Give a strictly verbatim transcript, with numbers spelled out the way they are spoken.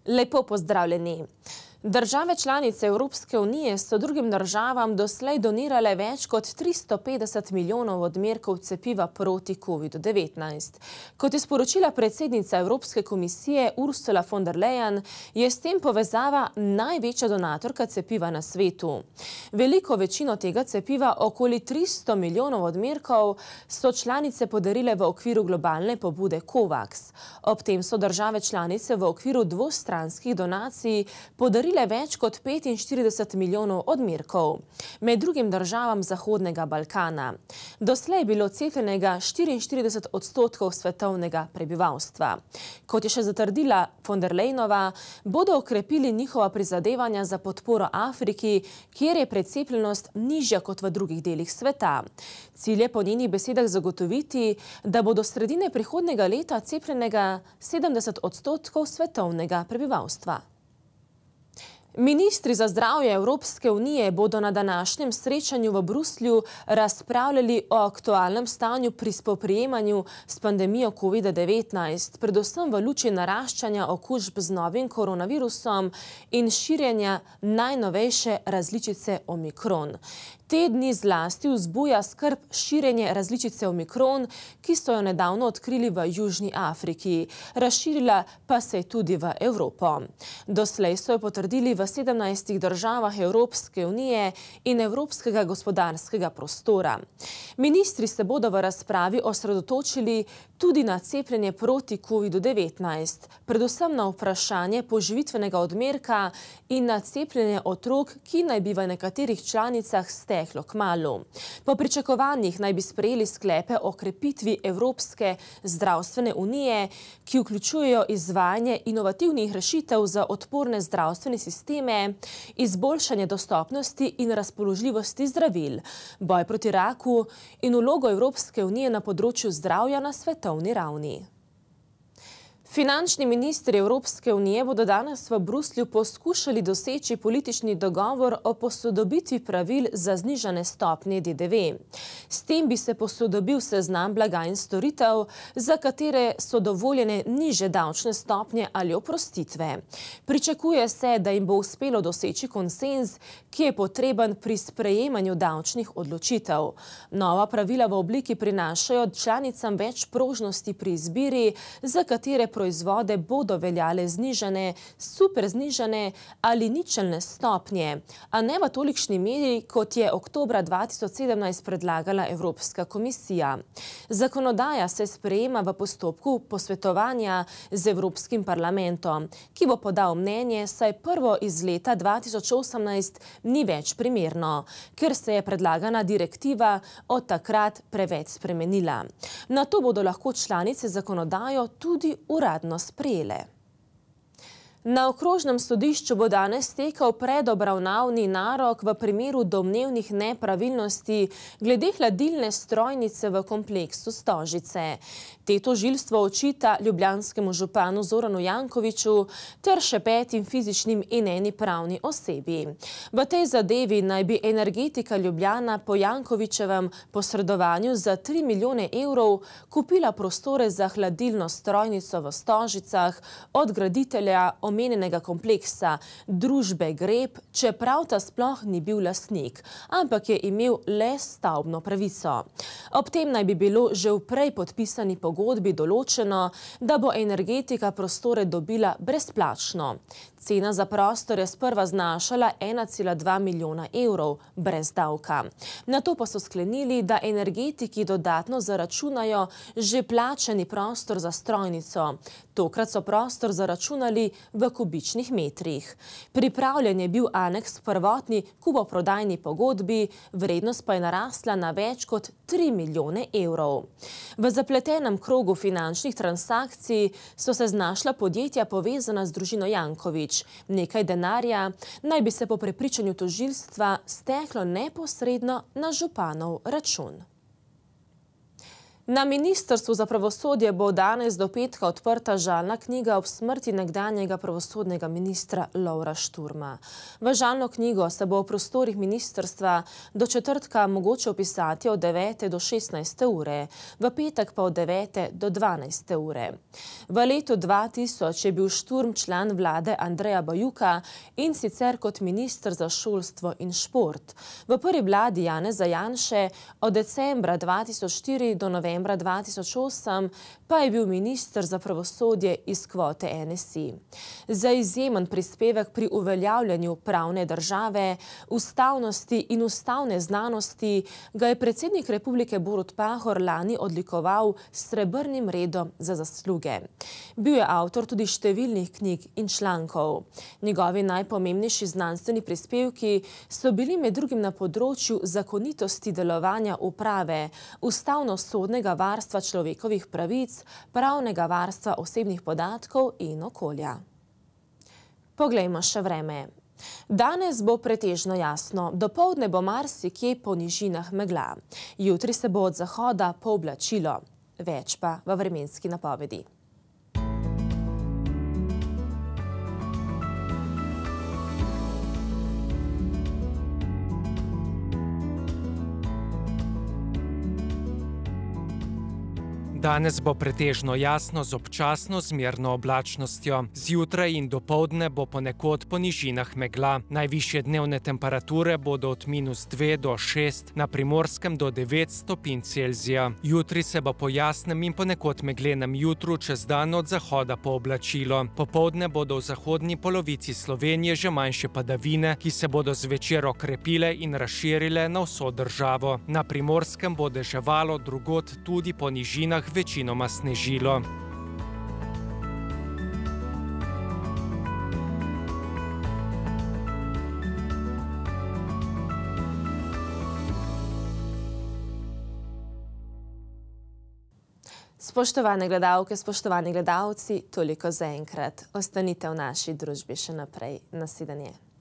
Lepo pozdravljeni. Države članice Evropske unije so drugim državam doslej donirale več kot tristo petdeset milijonov odmerkov cepiva proti covidu devetnajst. Kot je sporočila predsednica Evropske komisije Ursula von der Leyen, je s tem povezava največja donatorka cepiva na svetu. Veliko večino tega cepiva, okoli tristo milijonov odmerkov, so članice podarile v okviru globalne pobude COVAX. Ob tem so države članice v okviru dvostranskih donacij podarile več kot petinštirideset milijonov odmerkov, med drugim državam Zahodnega Balkana. Doslej je bilo cepljenega štiriinštirideset odstotkov svetovnega prebivalstva. Kot je še zatrdila von der Leyenova, bodo okrepili njihova prizadevanja za podporo Afriki, kjer je precepljenost nižja kot v drugih delih sveta. Cilj je po njenih besedah zagotoviti, da bo do sredine prihodnjega leta cepljenega sedemdeset odstotkov svetovnega prebivalstva. Ministri za zdravje Evropske unije bodo na današnjem srečanju v Bruslju razpravljali o aktualnem stanju pri spoprijemanju s pandemijo covida devetnajst, predvsem v luči naraščanja okužb z novim koronavirusom in širjenja najnovejše različice Omikron. Te dni zlasti vzbuja skrb širjenje različice Omikron, ki so jo nedavno odkrili v Južni Afriki. Razširila pa se je tudi v Evropo. Doslej so jo potrdili v sedemnajstih državah Evropske unije in Evropskega gospodarskega prostora. Ministri se bodo v razpravi osredotočili tudi na cepljenje proti covidu devetnajst, predvsem na vprašanje poživitvenega odmerka in na cepljenje otrok, ki naj bi v nekaterih članicah steklo kmalu. Po pričakovanjih naj bi sprejeli sklepe o krepitvi Evropske zdravstvene unije, ki vključujejo izvajanje inovativnih rešitev za odporne zdravstvene sisteme, izboljšanje dostopnosti in razpoložljivosti zdravil, boj proti raku in vlogo Evropske unije na področju zdravja na svetovni ravni. Finančni ministri Evropske unije bodo danes v Bruslju poskušali doseči politični dogovor o posodobitvi pravil za znižane stopnje D D V. S tem bi se posodobil seznam blaga in storitev, za katere so dovoljene nižje davčne stopnje ali oprostitve. Pričakuje se, da jim bo uspelo doseči konsenz, ki je potreben pri sprejemanju davčnih odločitev. Nova pravila v obliki prinašajo članicam več prožnosti pri izbiri, za katere proizvode bodo veljale znižane, super znižane ali ničelne stopnje, a ne v tolikšni meri, kot je oktobra dva tisoč sedemnajst predlagala Evropska komisija. Zakonodaja se sprejema v postopku posvetovanja z Evropskim parlamentom, ki bo podal mnenje, saj prvo iz leta dva tisoč osemnajst ni več primerno, ker se je predlagana direktiva od takrat preveč spremenila. Na to bodo lahko članice zakonodajo tudi uradno sprejele. Na okrožnem sodišču bo danes tekel predobravnavni narok v primeru domnevnih nepravilnosti glede hladilne strojnice v kompleksu Stožice. Te tožilstvo očita ljubljanskemu županu Zoranu Jankoviću ter še petim fizičnim in eni pravni osebi. V tej zadevi naj bi Energetika Ljubljana po Jankovićevem posredovanju za tri milijone evrov kupila prostore za hladilno strojnico v Stožicah od graditelja omenjenega kompleksa družbe Grep, čeprav ta sploh ni bil lastnik, ampak je imel le stavbno pravico. Ob tem naj bi bilo že vprej podpisani pogodbi določeno, da bo Energetika prostore dobila brezplačno. Cena za prostor je sprva znašala ena cela dva milijona evrov brez davka. Nato pa so sklenili, da Energetiki dodatno zaračunajo že plačani prostor za strojnico. Tokrat so prostor zaračunali v kubičnih metrih. Pripravljen je bil aneks prvotni kupoprodajni pogodbi, vrednost pa je narasla na več kot tri milijone evrov. V zapletenem krogu finančnih transakcij so se znašla podjetja povezana z družino Janković. Nekaj denarja naj bi se po prepričanju tožilstva steklo neposredno na županov račun. Na Ministrstvu za pravosodje bo danes do petka odprta žalna knjiga ob smrti nekdanjega pravosodnega ministra Lovra Šturma. V žalno knjigo se bo v prostorih ministrstva do četrtka mogoče opisati od devete do šestnajste ure, v petek pa od devete do dvanajste ure. V letu dva tisoč je bil Šturm član vlade Andreja Bajuka in sicer kot minister za šolstvo in šport. V prvi vladi Janeza Janše od decembra dva tisoč štiri do novembra dva tisoč osem pa je bil minister za pravosodje iz kvote N S I. Za izjemen prispevek pri uveljavljanju pravne države, ustavnosti in ustavne znanosti ga je predsednik Republike Borut Pahor lani odlikoval s srebrnim redom za zasluge. Bil je avtor tudi številnih knjig in člankov. Njegovi najpomembnejši znanstveni prispevki so bili med drugim na področju zakonitosti delovanja uprave, ustavno-sodnega varstva človekovih pravic, pravnega varstva osebnih podatkov in okolja. Poglejmo še vreme. Danes bo pretežno jasno, dopoldne bo marsikje po nižinah megla. Jutri se bo od zahoda pooblačilo, več pa v vremenski napovedi. Danes bo pretežno jasno z občasno zmerno oblačnostjo. Zjutraj in dopoldne bo ponekod po nižinah megla. Najvišje dnevne temperature bodo od minus dve do šest, na Primorskem do devet stopinj Celzija. Jutri se bo po jasnem in ponekod meglenem jutru čez dan od zahoda pooblačilo. Popoldne bodo v zahodni polovici Slovenije že manjše padavine, ki se bodo zvečer okrepile in razširile na vso državo. Na Primorskem bo deževalo, drugod tudi po nižinah večinoma snežilo. Spoštovane gledalke, spoštovani gledalci, toliko zaenkrat. Ostanite v naši družbi še naprej. Nasvidenje.